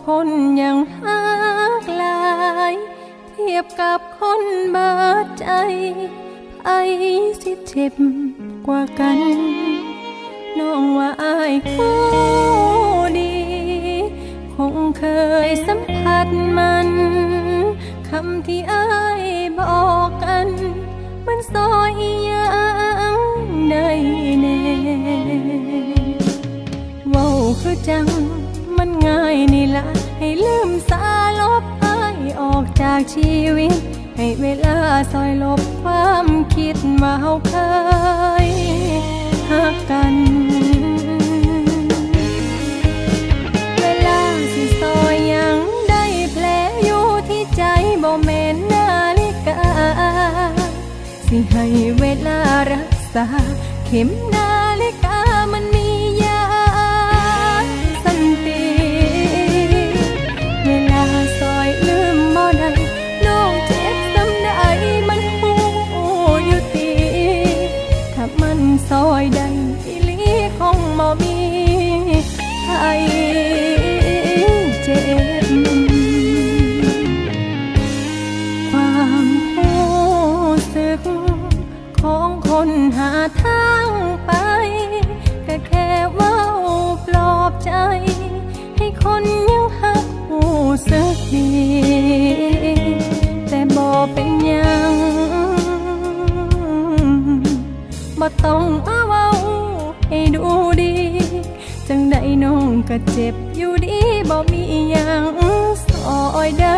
คนยังหักหลายเทียบกับคนบาดใจไอ้สิเจ็บกว่ากันน้องว่าอ้ายผู้ดีคงเคยสัมผัสมันคำที่อ้ายบอกกันมันซอยยังได้แน่เว้าคือจังมันง่ายนี่ละให้ลืมสาลบอ้ายออกจากชีวิตให้เวลาซอยลบความคิดว่าเฮาเคยหักกันเวลาสิซอยยังได้แผลอยู่ที่ใจบ่แม่นนาฬิกาสิให้เวลารักษาเข็มนาฬิกามันมียาสันติเวลาซอยลืมบ่ได้น้องเจ็บซ้ำได้มันหูอยู่ตีถ้ามันซอยได้อีหลีคงบ่มีใครเจ็บความรู้สึกของคนหาทางไปก็แค่เว้าปลอบใจให้คนยังหักรู้สึกดีแต่บ่เป็นหยังบ่ต้องมาเว้าให้ดูดีจังใดน้องก็เจ็บอยู่ดีบ่มีหยังซอยได้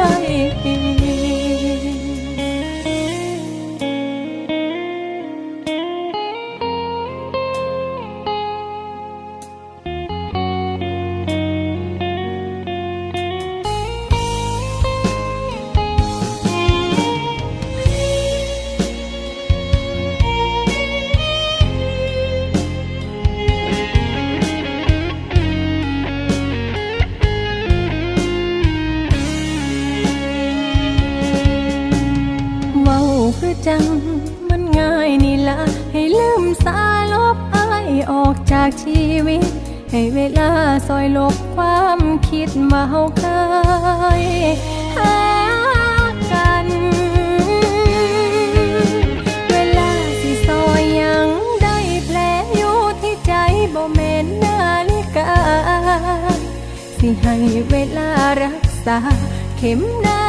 คือจังมันง่ายนี่ละให้ลืมสาลบอ้ายออกจากชีวิตให้เวลาซอยลบความคิดว่าเฮาเคยหักกันเวลาสิซอยยังได้แผลอยู่ที่ใจบ่แม่นนาฬิกาสิให้เวลารักษาเข็มนา